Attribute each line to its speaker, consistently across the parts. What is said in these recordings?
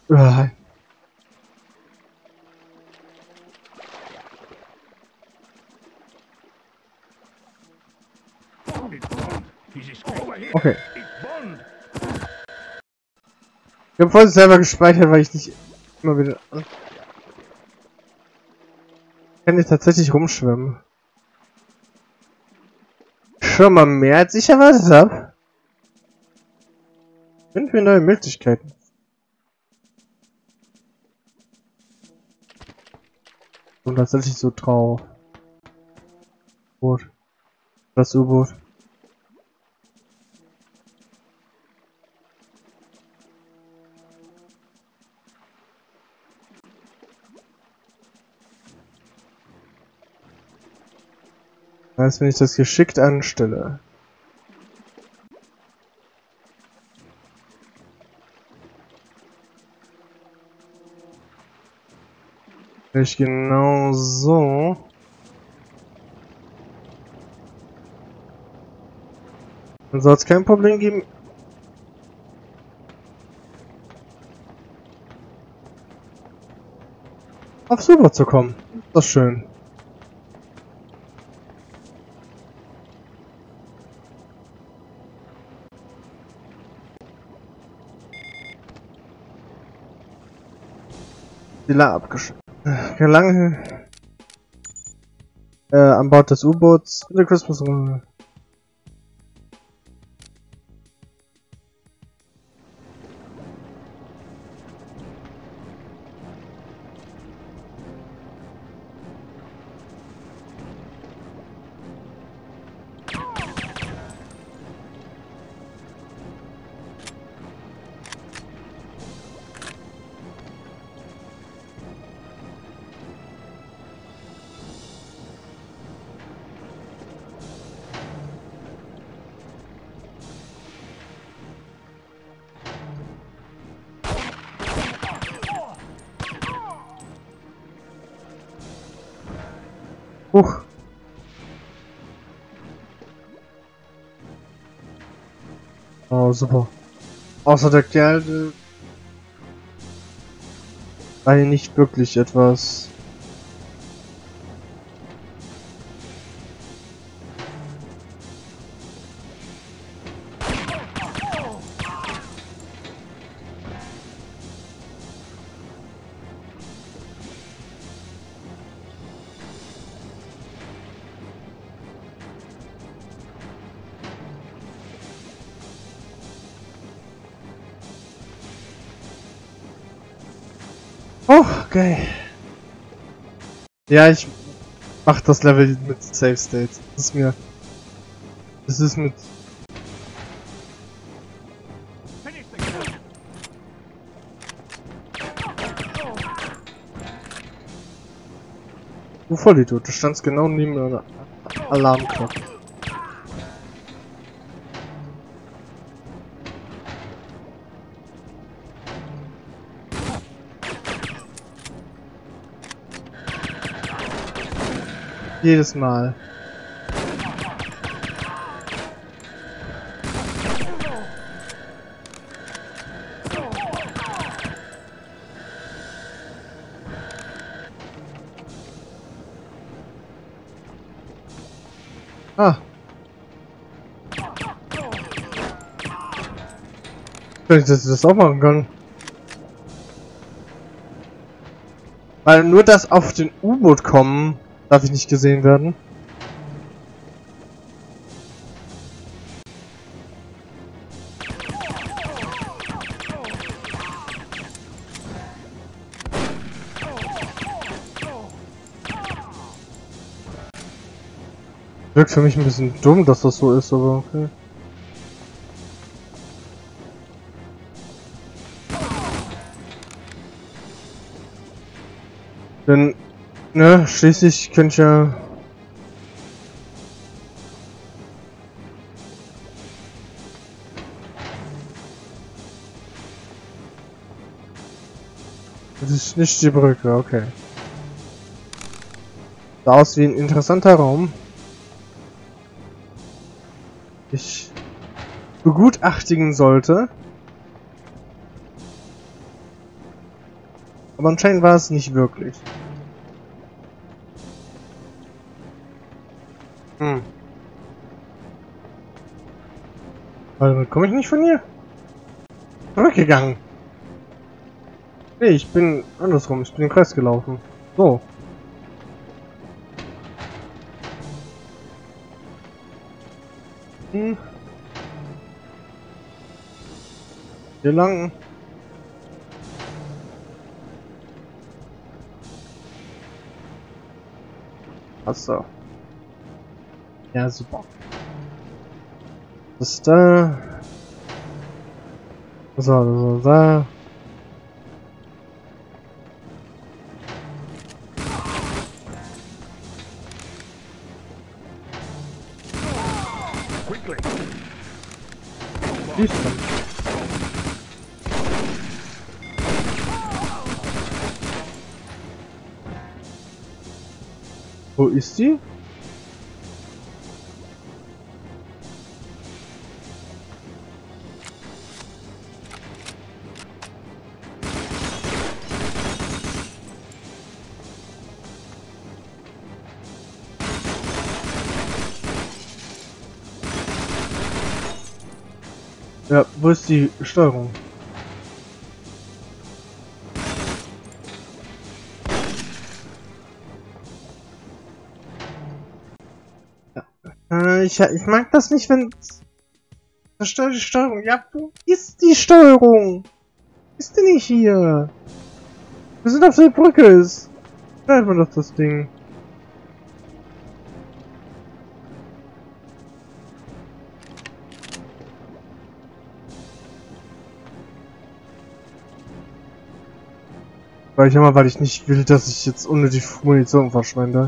Speaker 1: Ah, okay. Ich habe vorhin selber gespeichert, weil ich nicht immer wieder... Ich kann jetzt tatsächlich rumschwimmen. Schon mal mehr als ich erwartet habe. Finden wir neue Möglichkeiten. Und tatsächlich so drauf. Boot. Das U-Boot. Heißt, wenn ich das geschickt anstelle. Vielleicht genau so. Dann soll es kein Problem geben. Aufs U-Boot zu kommen. Das ist schön. Die La abgeschickt. Gelange an Bord des U-Boots. The Christmas. Huch. Oh, super. Außer der Kerl war hier nicht wirklich etwas. Oh, okay. Ja, ich mach das Level mit Save State. Das ist mir. Das ist mit. Du Vollidiot, du standst genau neben einer Alarmglocke. Jedes Mal. Ah. Vielleicht, dass ich das auch machen kann. Weil nur das auf den U-Boot kommen, darf ich nicht gesehen werden. Wirkt für mich ein bisschen dumm, dass das so ist, aber okay. Denn, ne, schließlich könnte ich ja... Das ist nicht die Brücke, okay. Sah aus wie ein interessanter Raum. Ich begutachtigen sollte. Aber anscheinend war es nicht wirklich. Hm. Also komme ich nicht von hier? Zurückgegangen. Nee, ich bin andersrum. Ich bin den Kreis gelaufen. So. Hm. Hier lang. Achso. Ja, super. Das ist da. So, da. Die ist dran. Wo ist die? Ja, wo ist die Steuerung? Ich mag das nicht, wenn... Versteuerte Steuerung. Ja, wo ist die Steuerung? Ist die nicht hier? Wir sind auf der Brücke. Steuert man doch das Ding. Weil ich nicht will, dass ich jetzt unnötig Munition verschwende.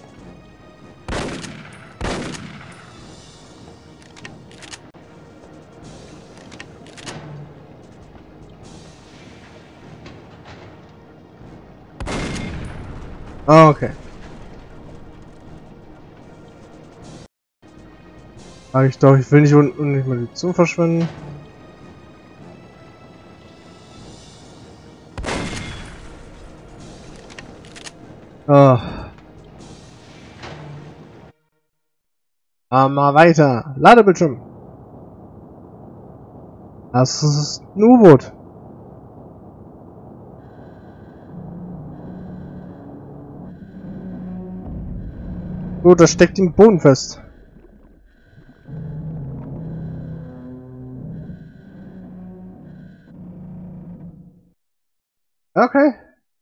Speaker 1: Ah, okay. Sag ich doch, ich will nicht unnötig Munition verschwenden. Ah. Mal weiter. Ladebildschirm. Das ist ein U-Boot. Gut, das steckt im Boden fest. Okay.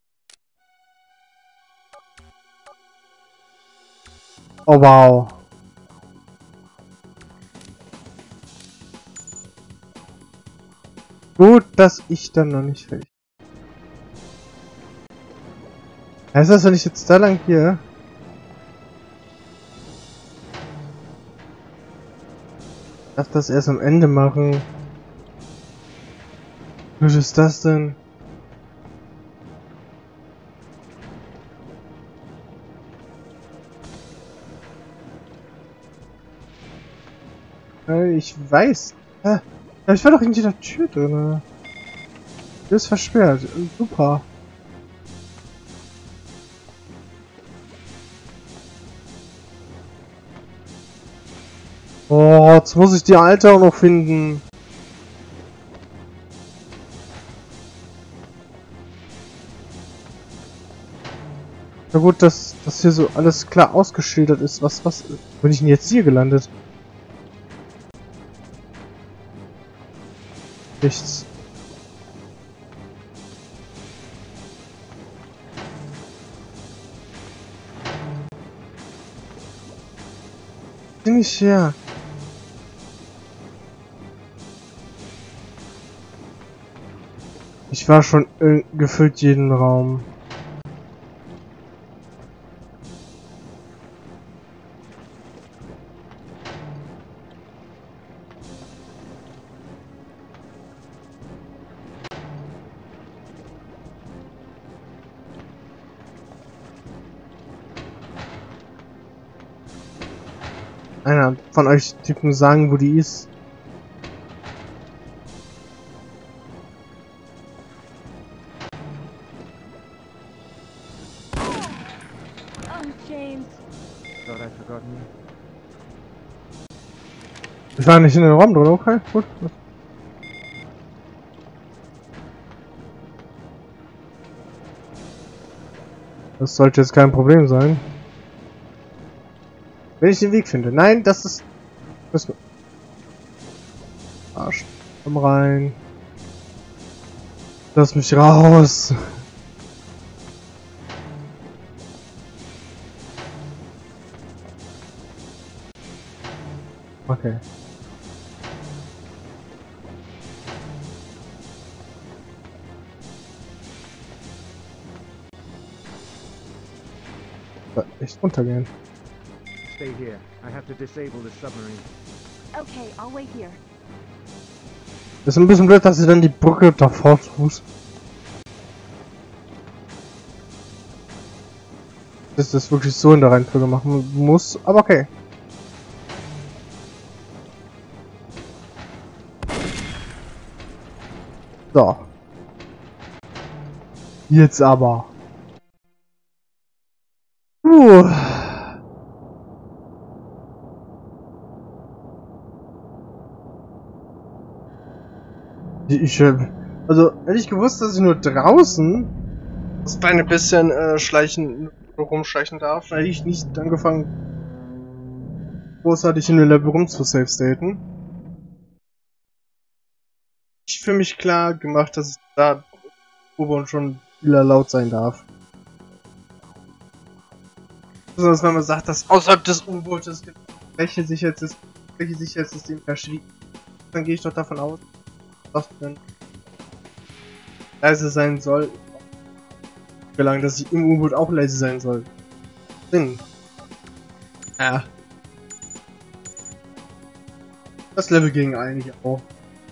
Speaker 1: Oh wow. Gut, dass ich dann noch nicht fertig. Heißt das, wenn ich jetzt da lang gehe? Ich darf das erst am Ende machen. Was ist das denn? Ich weiß. Aber ich war doch in dieser Tür drin. Die ist versperrt. Super. Oh, jetzt muss ich die alte auch noch finden. Na gut, dass das hier so alles klar ausgeschildert ist. Was bin ich denn jetzt hier gelandet? Nichts. Bin ich her? Ich war schon gefühlt jeden Raum. Einer von euch Typen sagen, wo die ist.
Speaker 2: James.
Speaker 3: Thought I'd forgotten you.
Speaker 1: Ich war nicht in den Raum drin, okay, gut. Das sollte jetzt kein Problem sein. Wenn ich den Weg finde. Nein, das ist... Arsch. Komm rein. Lass mich raus. Okay. Echt runtergehen.
Speaker 3: Stay here. I have to disable the submarine.
Speaker 2: Okay, I'll wait here.
Speaker 1: Ist ein bisschen blöd, dass sie dann die Brücke davor tut. Dass das wirklich so in der Reihenfolge machen muss, aber okay. So. Jetzt aber. Also, hätte ich gewusst, dass ich nur draußen das kleine bisschen rumschleichen darf, dann hätte ich nicht angefangen, großartig in den Labyrinth zu safe-staten. Ich für mich klar gemacht, dass es da U-Boot schon wieder laut sein darf. Besonders wenn man sagt, dass außerhalb des U-Bootes welche Sicherheitssystem verschwiegen. Dann gehe ich doch davon aus, dass man leise sein soll. Gelangt, dass ich im U-Boot auch leise sein soll. Sinn. Ja. Das Level ging eigentlich auch.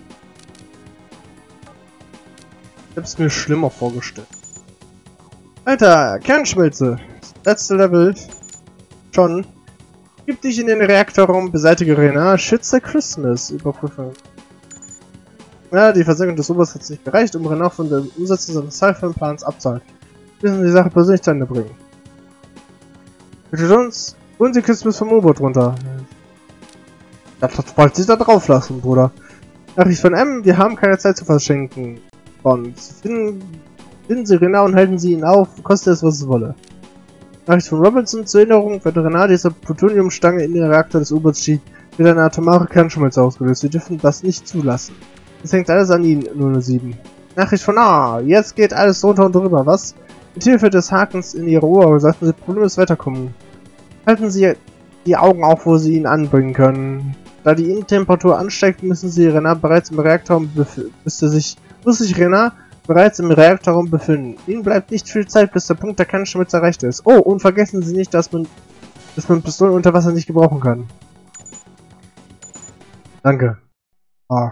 Speaker 1: Ich hab's mir schlimmer vorgestellt. Alter, Kernschmelze. Das letzte Level. Schon. Gib dich in den Reaktorraum, beseitige Renard, schütze Christmas. Überprüfung. Ja, die Versenkung des U-Boots hat nicht gereicht, um Renard von der Umsetzung seines Cypher-Plans abzuhalten. Wir müssen die Sache persönlich zu Ende bringen. Bitte uns, holen Sie Christmas vom U-Boot runter. Das wollte sich da drauf lassen, Bruder. Nachricht von M, wir haben keine Zeit zu verschenken. Und finden Sie Renard und halten Sie ihn auf, koste es, was es wolle. Nachricht von Robinson zur Erinnerung, wenn Renard diese Plutoniumstange in den Reaktor des U-Boots schiebt, wird eine atomare Kernschmelze ausgelöst. Sie dürfen das nicht zulassen. Es hängt alles an Ihnen, 007. Nachricht von jetzt geht alles drunter und drüber, was? Mit Hilfe des Hakens in Ihre Ohr sollten Sie problemlos weiterkommen. Halten Sie die Augen auf, wo Sie ihn anbringen können. Da die Innentemperatur ansteigt, müssen Sie Renard bereits im Reaktorraum muss sich Renard bereits im Reaktorraum befinden. Ihnen bleibt nicht viel Zeit, bis der Punkt der Kernschmelze erreicht ist. Oh, und vergessen Sie nicht, dass man Pistolen unter Wasser nicht gebrauchen kann. Danke. Ah.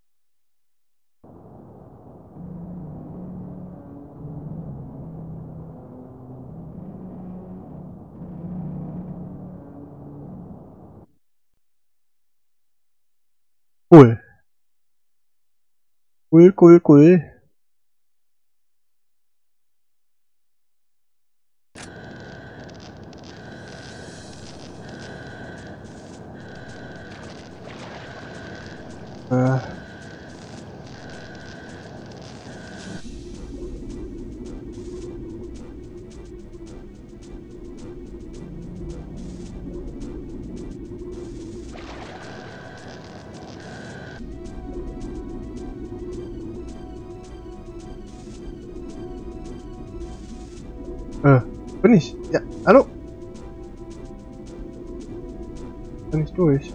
Speaker 1: Cool. Cool. Bin ich? Ja, hallo? Bin ich durch?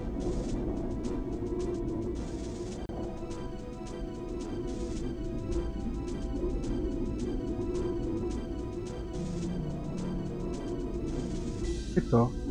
Speaker 1: Geht doch.